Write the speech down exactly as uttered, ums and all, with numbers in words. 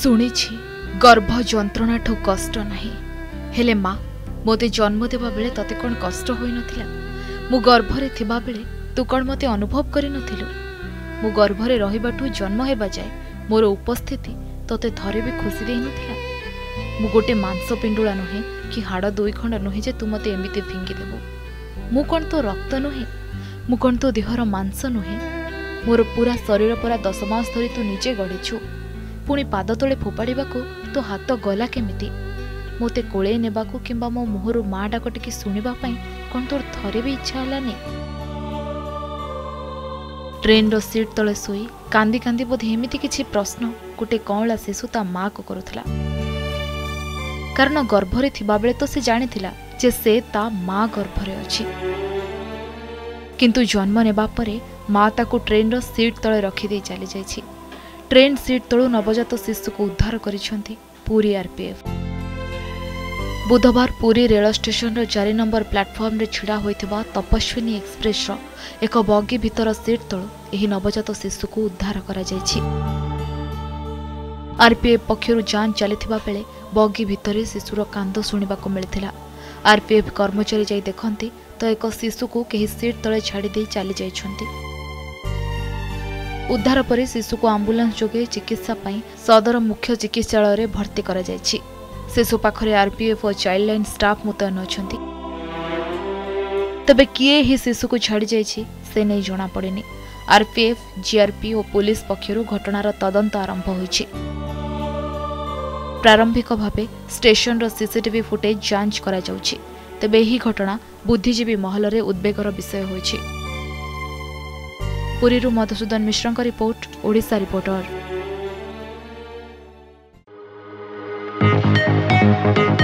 शुणिछि गर्भ जंत्रणा ठू कष्ट नाही हेले माँ मोते जन्म देवा बेले तते कौन कष्ट होई नथिला। मु गर्भरे थिबा बेले तू कौन मते अनुभव करि नथिलु। मु गर्भरे रहिबाठू जन्म हेबा जाय मोर उपस्थिति तते थरे भी खुशी देई नथिला। मु गोटे मांस पिंडुला नुहे कि हाड़ दुई खंड नुहे जे तू मते एमिति फिंगी देबु। मु कौन तो रक्त नुहे, मु कौन तो देहर मांस नुहे। मोर पूरा शरीर परा दस मास धरी तू निजे गढ़ीछु। पुणी पाद तले फोपाड़ाकू तो हाथ गला केमिति। मोते कोले नेबाकू किंबा मो मुहरु माँ डाक टिके सुनिबा पई कौन तोर थरे भी इच्छा हलानी। ट्रेन रो सीट तले सोई कांदी कांदी बोधे एमिति किछि प्रश्न गोटे कौला शिशु ता माँ को करुथला। कारण गर्भरे थिबा बेले तो से जानिथिला जे से ता माँ गर्भरे अछि। किंतु जन्म नेबा परे माँ ताकू ट्रेन रो सीट तले रखी दे चली जाइछि। ट्रेन सीट तलू नवजात शिशु को उद्धार करिसेंती पुरी आरपीएफ। बुधवार पुरी रेल स्टेशन रो चार नंबर प्लाटफॉर्म रे छिड़ा होइथिबा तपस्विनी एक्सप्रेस रो एक बगी भीतर सीट तलू एही नवजात शिशु को उद्धार करा जाइछि। आरपीएफ पक्षरु जांच चलिथिबा बेले बगी भितरे शिशुर कांद सुनिबा को मिलिथिला। आरपीएफ कर्मचारी जाई देखंती तो एक शिशु को केही सीट तले छाड़ी दे चली जाइछंती। उद्धार पर शिशु को आंबुलांस जोगे चिकित्सा पाई सदर मुख्य चिकित्सालय रे भर्ती करा जायछि। शिशु पाखरे आरपीएफ और चाइल्ड लाइन स्टाफ मुतयन अछंती। तबे किए ही शिशु को छाड़ी जायछि से नै जणा पड़ेनी। आरपीएफ, जीआरपी और पुलिस पक्षरु घटनार तदंत आरंभ होइछि। प्रारंभिक भावे स्टेशन रो सीसीटीवी फुटेज जांच करा जाउछि। तबे एही घटना बुद्धिजीवी महल रे उद्वेगर विषय होइछि। पुरी मधुसूदन मिश्र का रिपोर्ट, ओडिशा रिपोर्टर।